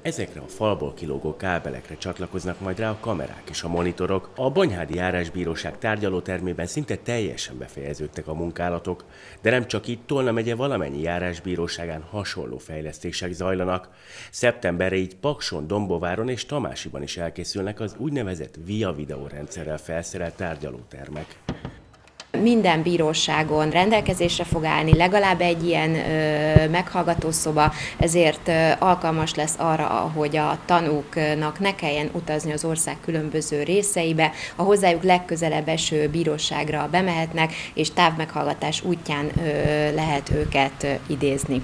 Ezekre a falból kilógó kábelekre csatlakoznak majd rá a kamerák és a monitorok. A Bonyhádi Járásbíróság tárgyalótermében szinte teljesen befejeződtek a munkálatok, de nem csak itt, Tolna megye valamennyi járásbíróságán hasonló fejlesztések zajlanak. Szeptemberre így Pakson, Dombováron és Tamásiban is elkészülnek az úgynevezett VIA videórendszerrel felszerelt tárgyalótermek. Minden bíróságon rendelkezésre fog állni legalább egy ilyen meghallgatószoba, ezért alkalmas lesz arra, hogy a tanúknak ne kelljen utazni az ország különböző részeibe, a hozzájuk legközelebb eső bíróságra bemehetnek, és távmeghallgatás útján lehet őket idézni.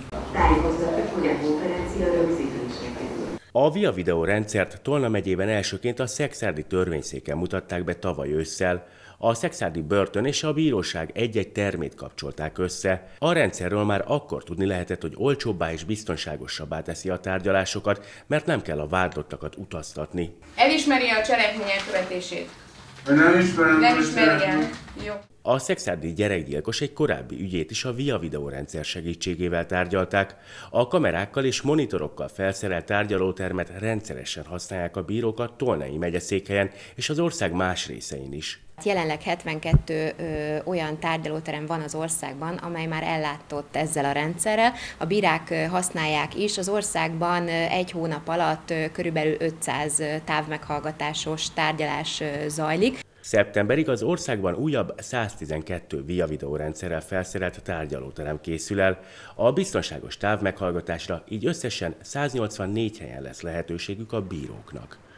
A VIA videórendszert Tolna megyében elsőként a szekszárdi törvényszéken mutatták be tavaly ősszel. A szekszárdi börtön és a bíróság egy-egy termét kapcsolták össze. A rendszerről már akkor tudni lehetett, hogy olcsóbbá és biztonságosabbá teszi a tárgyalásokat, mert nem kell a vádlottakat utaztatni. Elismeri a cselekmény elkövetését? Nem ismerem. Nem ismeri el. Jó. A szekszárdi gyerekgyilkos egy korábbi ügyét is a VIA videórendszer segítségével tárgyalták. A kamerákkal és monitorokkal felszerelt tárgyalótermet rendszeresen használják a bírók a Tolnai megyeszékhelyen és az ország más részein is. Jelenleg 72 olyan tárgyalóterem van az országban, amely már ellátott ezzel a rendszerrel. A bírák használják is. Az országban egy hónap alatt körülbelül 500 távmeghallgatásos tárgyalás zajlik. Szeptemberig az országban újabb 112 VIA videórendszerrel felszerelt tárgyalóterem készül el. A biztonságos távmeghallgatásra így összesen 184 helyen lesz lehetőségük a bíróknak.